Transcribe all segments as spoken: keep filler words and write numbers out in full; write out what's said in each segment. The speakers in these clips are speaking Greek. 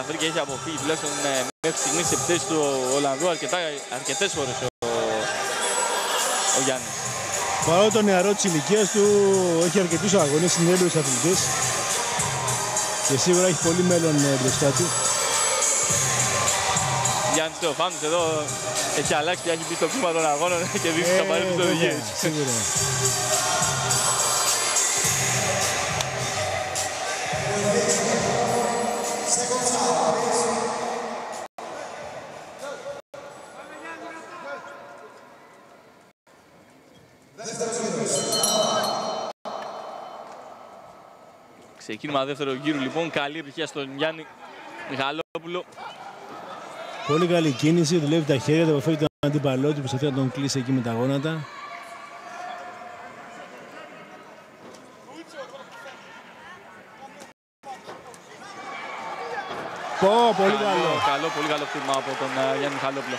καταφέρει και έχει αποφύγει τουλάχιστον μέχρι στιγμής τις επιθέσεις του Ολλανδού αρκετές φορές ο, ο Γιάννης. Παρόλο το νεαρό της ηλικίας του, έχει αρκετούς αγώνες, είναι έμπειρος αθλητής και σίγουρα έχει πολύ μέλλον μπροστά του. Γιάννης Θεοφάνους εδώ έχει αλλάξει και έχει μπει στο κλίμα των αγώνων και δείξει ε, τα παρέλθει του οδηγίες. Σίγουρα. Ξεκίνημα δεύτερο γύρου λοιπόν, καλή επιτυχία στον Γιάννη Μιχαλόπουλο. Πολύ καλή κίνηση, δουλεύει τα χέρια, δεν αποφεύγει τον αντίπαλό του, προσπαθεί να τον κλείσει εκεί με τα γόνατα. Πω, πολύ καλό. Καλό, καλό πολύ καλό χτύπημα από τον uh, Γιάννη Μιχαλόπουλο.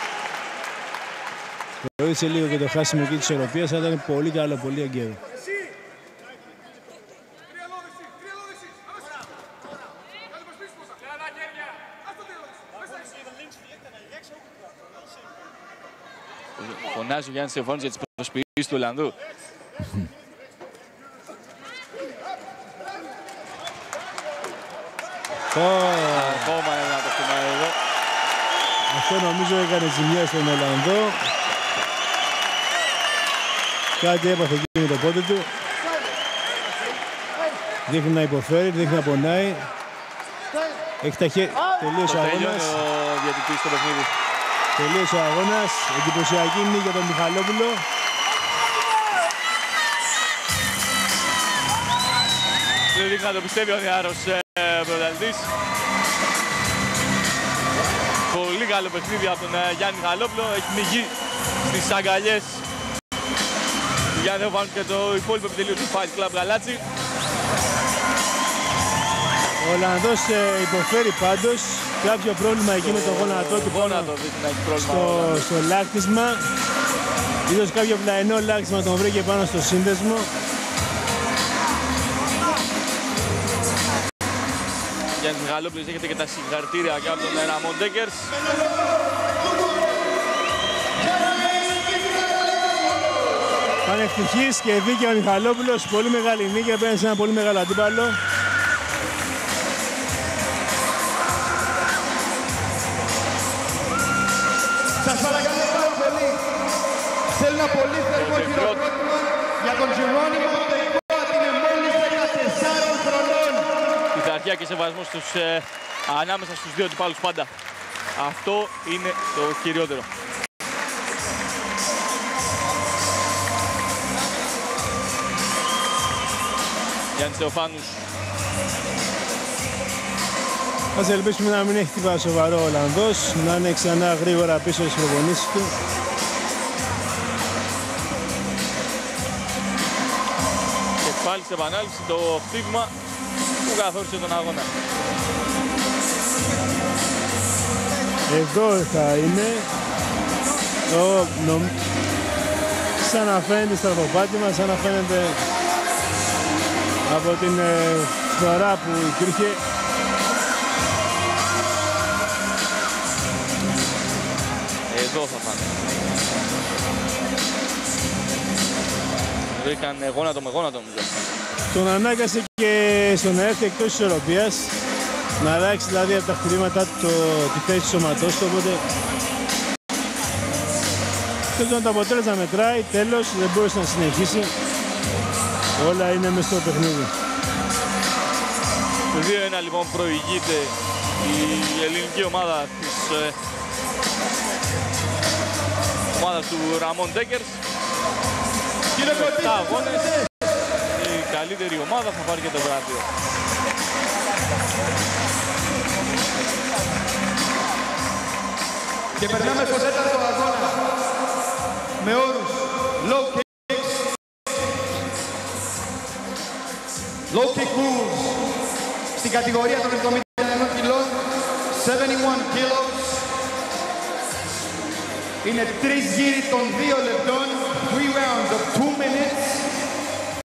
Βοήθησε λίγο και το χάσιμο εκεί της ισορροπίας, αλλά ήταν πολύ καλό, πολύ αγκαίο. Φωνάζει ο Γιάννης Θεοφάνους για τις προσποιήσεις του Ολλανδού. Ακόμα ένα το χτυπά εδώ. Αυτό νομίζω έκανε ζημιά στον Ολλανδό. Κάτι έπαθε εκεί με το πόδι του. Δείχνει να υποφέρει, δείχνει να πονάει. Έχει τα χέρια. Τελείωσε ο αγώνας. Τελείωσε ο αγώνας. Εντυπωσιακή νίκη για τον Μιχαλόπουλο. Δεν δείχνει να το πιστεύει ο νεάρος πρωταθλητής. Πολύ καλό παιχνίδι από τον Γιάννη Μιχαλόπουλο. Έχει πνιγεί στις αγκαλιές του Γιάννη Θεοφάνου και το υπόλοιπο επιτελείο του Fight Club Γαλάτσι. Ο Ολλανδός υποφέρει πάντως. Κάποιο πρόβλημα εκεί με το γόνατό του γόνατο, στο, στο λάκτισμα. Ίσως κάποιο πλαϊνό λάκτισμα τον βρήκε πάνω στο σύνδεσμο. Γιάννης Μιχαλόπουλος, έχετε και τα συγχαρητήρια και από τον Ραμόν Ντέκερς. Πάνε ευτυχής και βγήκε ο Μιχαλόπουλος. Πολύ μεγάλη νίκη, απέναντι σε ένα πολύ μεγάλο αντίπαλο. Σας παρακαλώ πάρα πολύ. Θέλω ένα πολύ θερμό χειροκρότημα για τον Γερόνιμο Ντεϊκόατ. Είναι μόλις δεκατεσσάρων χρονών. Πειθαρχία και σεβασμός στους, ε, ανάμεσα στους δύο αντιπάλους πάντα. Αυτό είναι το κυριότερο. Γιάννης Θεοφάνους. Ας ελπίσουμε να μην έχει τίποτα σοβαρό ο Ολλανδός, να είναι ξανά γρήγορα πίσω στις προπονήσεις του. Και πάλι σε επανάληψη το χτύπημα που καθόρισε τον αγώνα. Εδώ θα είναι. Ο, νομ... Σαν να φαίνεται στο πάτημα, σαν να φαίνεται από την ε, φορά που υπήρχε. Εδώ θα πάνε. Βρήκαν γόνατο με γόνατο νομίζω. Τον ανάγκασε και στο να έρθει εκτός της ισορροπίας. Να αλλάξει δηλαδή από τα χτυπήματά του τη θέση του σωματός του, οπότε το αποτέλεσμα μετράει, τέλος, δεν μπορούσε να συνεχίσει. Όλα είναι μες στο παιχνίδι. Το δύο ένα λοιπόν προηγείται η ελληνική ομάδα της ε, ομάδας του Ραμόν Ντέκερς. Με επτά αγώνες, η καλύτερη ομάδα θα πάρει και το βραβείο. Και περνάμε στο τέταρτο αγώνα με όρους low kicks, low kick rules στην κατηγορία των εβδομήντα ένα κιλών, εβδομήντα ένα kilos. Είναι τρεις γύροι των δύο λεπτών, three rounds